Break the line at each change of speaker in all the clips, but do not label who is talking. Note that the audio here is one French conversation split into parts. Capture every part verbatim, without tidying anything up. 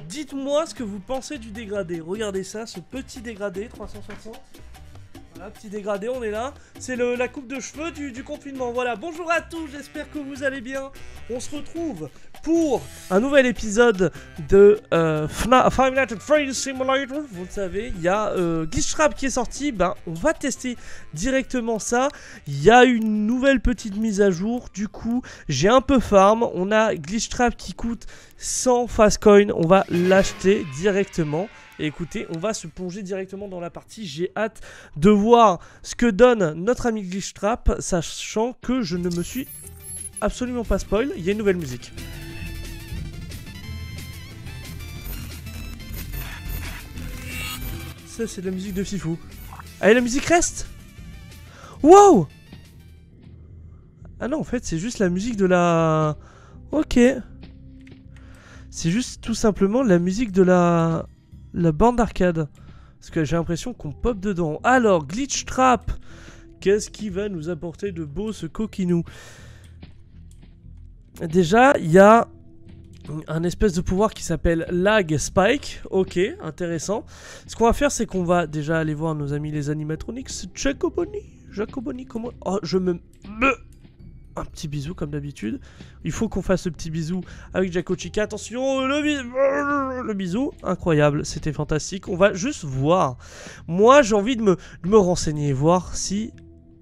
Dites-moi ce que vous pensez du dégradé. Regardez ça, ce petit dégradé trois cent soixante. Voilà, petit dégradé, on est là. C'est la coupe de cheveux du, du confinement. Voilà, bonjour à tous, j'espère que vous allez bien. On se retrouve pour un nouvel épisode de euh, Five Nights at Freddy's Simulator. Vous le savez, il y a euh, Glitchtrap qui est sorti. Ben, on va tester directement ça. Il y a une nouvelle petite mise à jour. Du coup, j'ai un peu farm. On a Glitchtrap qui coûte cent fast coin. On va l'acheter directement. Et écoutez, on va se plonger directement dans la partie. J'ai hâte de voir ce que donne notre ami Glitchtrap, sachant que je ne me suis absolument pas spoil. Il y a une nouvelle musique. Ça, c'est de la musique de Fifou. Allez, la musique reste. Wow. Ah non, en fait, c'est juste la musique de la... Ok. C'est juste tout simplement la musique de la... La bande d'arcade. Parce que j'ai l'impression qu'on pop dedans. Alors, Glitchtrap. Qu'est-ce qui va nous apporter de beau ce coquinou? Déjà, il y a un espèce de pouvoir qui s'appelle Lag Spike. Ok, intéressant. Ce qu'on va faire, c'est qu'on va déjà aller voir nos amis les animatronics. Jacoboni. Jacoboni, comment... Oh, je me... Un petit bisou comme d'habitude. Il faut qu'on fasse ce petit bisou avec Jaco Chica. Attention, le, bis... le bisou. Incroyable, c'était fantastique. On va juste voir. Moi, j'ai envie de me... de me renseigner, voir si...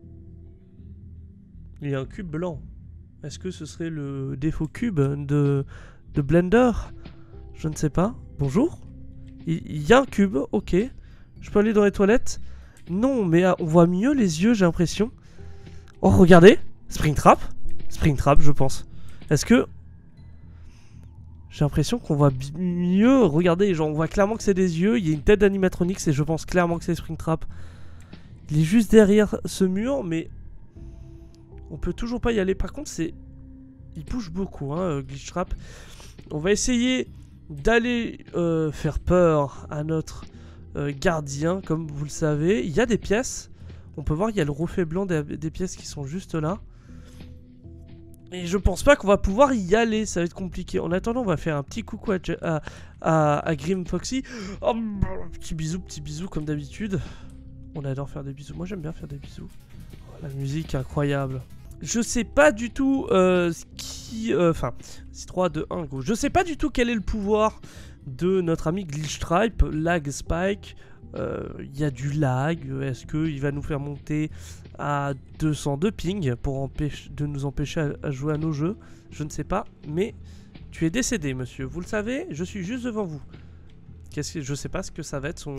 Il y a un cube blanc. Est-ce que ce serait le défaut cube de, de Blender? Je ne sais pas. Bonjour. Il... Il y a un cube, ok. Je peux aller dans les toilettes? Non, mais on voit mieux les yeux, j'ai l'impression. Oh, regardez. Springtrap? Springtrap, je pense. Est-ce que... J'ai l'impression qu'on voit mieux... Regardez, genre, on voit clairement que c'est des yeux. Il y a une tête d'animatronics et je pense clairement que c'est Springtrap. Il est juste derrière ce mur, mais... On peut toujours pas y aller. Par contre, c'est... Il bouge beaucoup, hein, Glitchtrap. On va essayer d'aller euh, faire peur à notre euh, gardien, comme vous le savez. Il y a des pièces. On peut voir, il y a le reflet blanc des, des pièces qui sont juste là. Et je pense pas qu'on va pouvoir y aller, ça va être compliqué. En attendant, on va faire un petit coucou à, à, à, à Grim Foxy. Oh, petit bisou, petit bisou comme d'habitude. On adore faire des bisous. Moi j'aime bien faire des bisous. Oh, la musique incroyable. Je sais pas du tout euh, ce qui... Enfin, euh, c'est trois, deux, un, go. Je sais pas du tout quel est le pouvoir de notre ami Glitchtrap, Lag Spike. Il euh, y a du lag. Est-ce qu'il va nous faire monter à deux cent de ping pour de nous empêcher à, à jouer à nos jeux? Je ne sais pas. Mais tu es décédé, monsieur. Vous le savez, je suis juste devant vous. Qu'est-ce que je sais pas ce que ça va être son...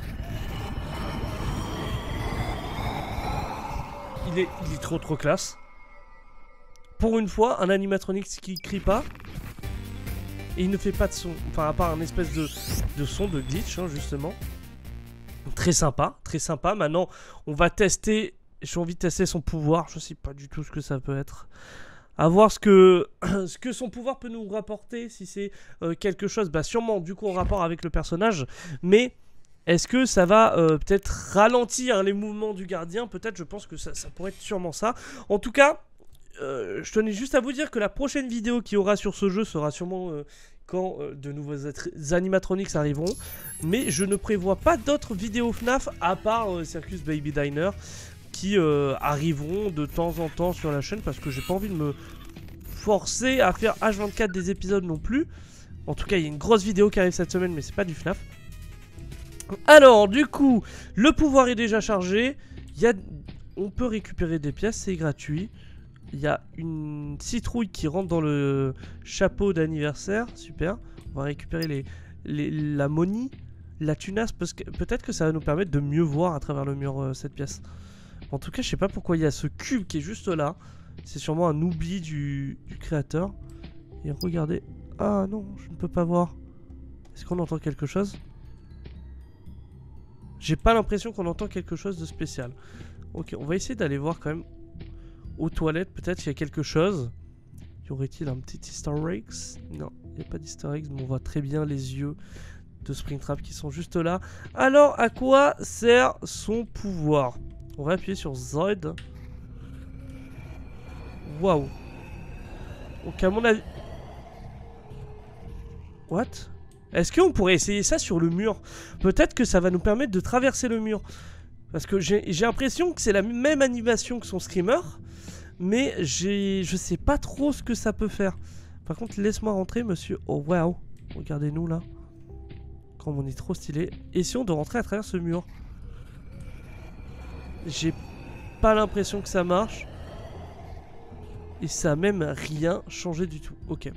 Il est, il est trop trop classe. Pour une fois, un animatronics qui crie pas. Et il ne fait pas de son. Enfin, à part un espèce de, de son de glitch, hein, justement. Très sympa, très sympa. Maintenant, on va tester. J'ai envie de tester son pouvoir. Je sais pas du tout ce que ça peut être. À voir ce que, ce que son pouvoir peut nous rapporter. Si c'est euh, quelque chose, bah sûrement du coup en rapport avec le personnage. Mais est-ce que ça va euh, peut-être ralentir les mouvements du gardien? Peut-être, je pense que ça, ça pourrait être sûrement ça. En tout cas, euh, je tenais juste à vous dire que la prochaine vidéo qu'il y aura sur ce jeu sera sûrement... Euh, quand euh, de nouveaux animatronics arriveront. Mais je ne prévois pas d'autres vidéos F NAF à part euh, Circus Baby Diner qui euh, arriveront de temps en temps sur la chaîne parce que j'ai pas envie de me forcer à faire H vingt-quatre des épisodes non plus. En tout cas, il y a une grosse vidéo qui arrive cette semaine, mais c'est pas du F NAF. Alors, du coup, le pouvoir est déjà chargé. Il y a... On peut récupérer des pièces, c'est gratuit. Il y a une citrouille qui rentre dans le chapeau d'anniversaire. Super. On va récupérer les, les, la monie, la tunasse. Parce que peut-être que ça va nous permettre de mieux voir à travers le mur euh, cette pièce. En tout cas, je sais pas pourquoi il y a ce cube qui est juste là. C'est sûrement un oubli du, du créateur. Et regardez. Ah non, je ne peux pas voir. Est-ce qu'on entend quelque chose? J'ai pas l'impression qu'on entend quelque chose de spécial. Ok, on va essayer d'aller voir quand même. Aux toilettes, peut-être, il y a quelque chose. Y aurait-il un petit easter egg? Non, il n'y a pas d'easter egg, mais on voit très bien les yeux de Springtrap qui sont juste là. Alors, à quoi sert son pouvoir? On va appuyer sur Z. Waouh. Ok, à mon avis... What? Est-ce qu'on pourrait essayer ça sur le mur? Peut-être que ça va nous permettre de traverser le mur. Parce que j'ai l'impression que c'est la même animation que son screamer. Mais j'ai, je sais pas trop ce que ça peut faire. Par contre, laisse-moi rentrer, monsieur. Oh, waouh. Regardez-nous, là. Comme on est trop stylé. Essayons de rentrer à travers ce mur. J'ai pas l'impression que ça marche. Et ça a même rien changé du tout. Ok.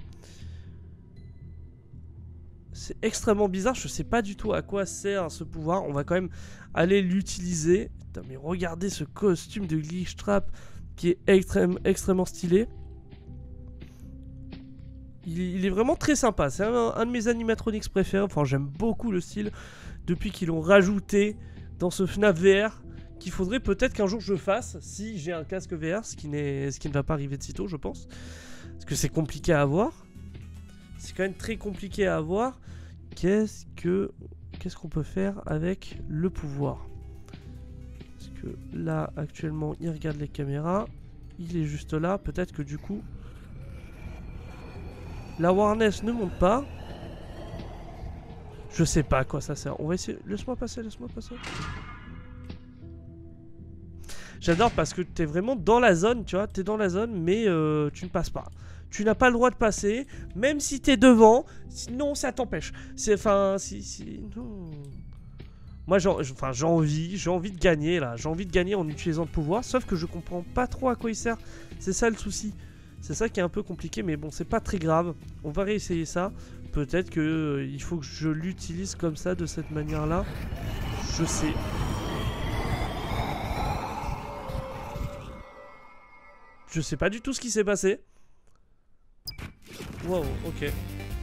C'est extrêmement bizarre. Je sais pas du tout à quoi sert ce pouvoir. On va quand même aller l'utiliser. Putain, mais regardez ce costume de Glitchtrap qui est extrême, extrêmement stylé. Il, il est vraiment très sympa. C'est un, un de mes animatronics préférés. Enfin, j'aime beaucoup le style. Depuis qu'ils l'ont rajouté dans ce F NAF V R. Qu'il faudrait peut-être qu'un jour je fasse. Si j'ai un casque V R. Ce qui, ce qui ne va pas arriver de sitôt, je pense. Parce que c'est compliqué à avoir. C'est quand même très compliqué à avoir. Qu'est-ce que qu'est-ce qu'on peut faire avec le pouvoir? Parce que là, actuellement, il regarde les caméras. Il est juste là. Peut-être que du coup... La awareness ne monte pas. Je sais pas à quoi ça sert. On va essayer... Laisse-moi passer, laisse-moi passer. J'adore parce que t'es vraiment dans la zone, tu vois. T'es dans la zone, mais euh, tu ne passes pas. Tu n'as pas le droit de passer, même si t'es devant. Sinon, ça t'empêche. C'est... Enfin, si... si non... Moi, j'ai enfin, j'ai envie, j'ai envie de gagner, là. J'ai envie de gagner en utilisant le pouvoir, sauf que je comprends pas trop à quoi il sert. C'est ça le souci. C'est ça qui est un peu compliqué, mais bon, c'est pas très grave. On va réessayer ça. Peut-être que euh, il faut que je l'utilise comme ça, de cette manière-là. Je sais. Je sais pas du tout ce qui s'est passé. Wow, ok.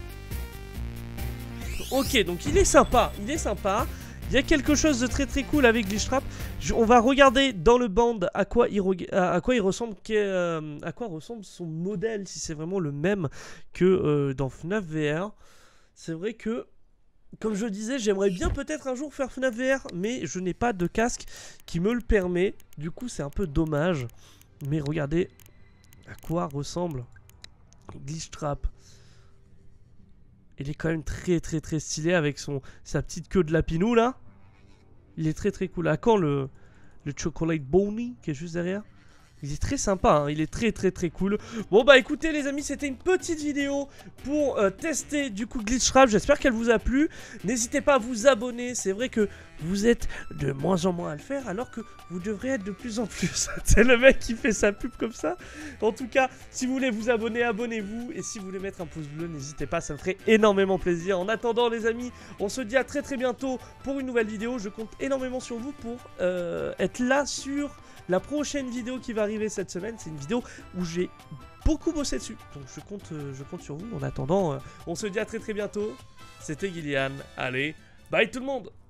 Ok, donc il est sympa, il est sympa. Il y a quelque chose de très très cool avec Glitchtrap. On va regarder dans le band à quoi il, à, à quoi il ressemble, euh, à quoi ressemble son modèle, si c'est vraiment le même que euh, dans F NAF V R. C'est vrai que, comme je disais, j'aimerais bien peut-être un jour faire F NAF V R, mais je n'ai pas de casque qui me le permet. Du coup, c'est un peu dommage. Mais regardez à quoi ressemble Glitchtrap. Il est quand même très très très stylé avec son sa petite queue de lapinou là. Il est très très cool. À quand le, le Chocolate Brownie qui est juste derrière? Il est très sympa, hein. Il est très très très cool. Bon bah écoutez les amis, c'était une petite vidéo pour euh, tester du coup Glitchtrap. J'espère qu'elle vous a plu. N'hésitez pas à vous abonner. C'est vrai que vous êtes de moins en moins à le faire alors que vous devrez être de plus en plus. C'est le mec qui fait sa pub comme ça. En tout cas, si vous voulez vous abonner, abonnez-vous. Et si vous voulez mettre un pouce bleu, n'hésitez pas, ça me ferait énormément plaisir. En attendant les amis, on se dit à très très bientôt pour une nouvelle vidéo. Je compte énormément sur vous pour euh, être là sur... La prochaine vidéo qui va arriver cette semaine, c'est une vidéo où j'ai beaucoup bossé dessus. Donc je compte, euh, je compte sur vous. En attendant, euh, on se dit à très très bientôt. C'était Gillian. Allez, bye tout le monde!